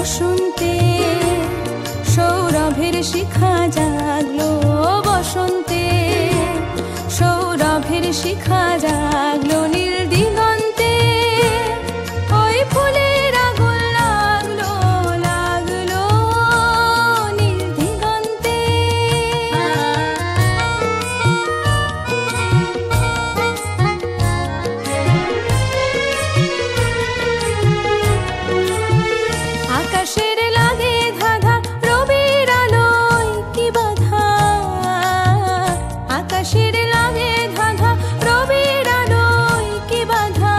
বসন্তে সৌরভের শিখা জাগলো, বসন্তে সৌরভের শিখা জাগলো, নীল দিগন্তে ওই ফুলের আগুন লাগলো, লাগলো নীল দিগন্তে। আকাশের লাগে ধাঁধা, রবির আলোয় কি বাধা, আকাশের লাগে ধাঁধা, রবির আলোয় কি বাধা।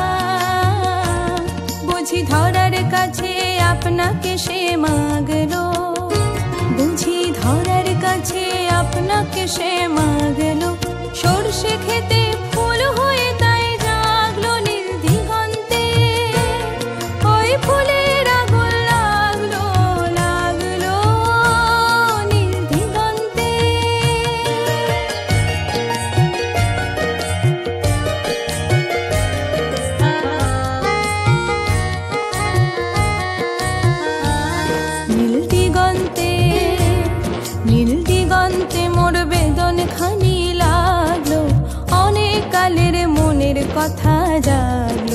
বুঝি ধরার কাছে আপনাকে সে মাগলো, বুঝি ধরার কাছে আপনাকে সে মাগলো, সরষে খেতে ফুল হয়ে তাই জাগলো নীল দিগন্তে ওই ফুলের আগুন লাগলো, লাগলো নীল দিগন্তে। নীল দিগন্তে, নীল দিগন্তে মোর বেদন খানি লাগলো, অনেক কালের মনের কথা জাগলো।